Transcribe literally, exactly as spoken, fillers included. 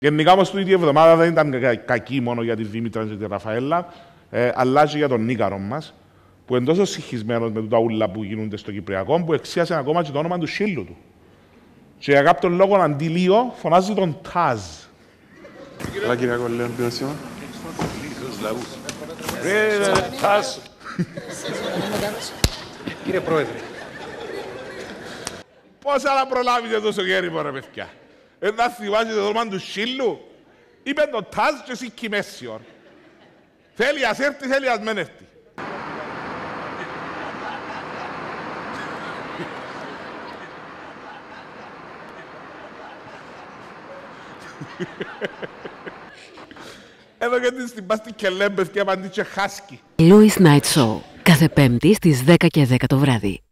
Γενικά όμως τούτη η εβδομάδα δεν ήταν κα, κακή μόνο για τη Δήμητρα και τη Ραφαέλα, ε, αλλά και για τον Νίκαρο μας, που είναι τόσο συγχυσμένος με τα ούλα που γίνονται στο Κυπριακό, που εξίασε ακόμα και το όνομα του σύλλου του. Και για κάποιον λόγο αντί Λίο φωνάζει τον Τάζ. Καλά κύριε Κολλέον, ποιο σήμα. Τάζ. Κύριε Πρόεδρε. Πώς να προλάβετε τόσο γέριμο ρε παιδιά. Ε, να θυμάσαι το όνομα του σύλλου. Είπε τον Τάζ και εσύ κοιμέσαι ώρα. Θέλει ας έρθει, θέλει ας μεν έρθει. Εδώ και την στην πάστη και λέμπες και απαντήσε χάσκι. Louis Night Show. Κάθε Πέμπτη στις δέκα και δέκα το βράδυ.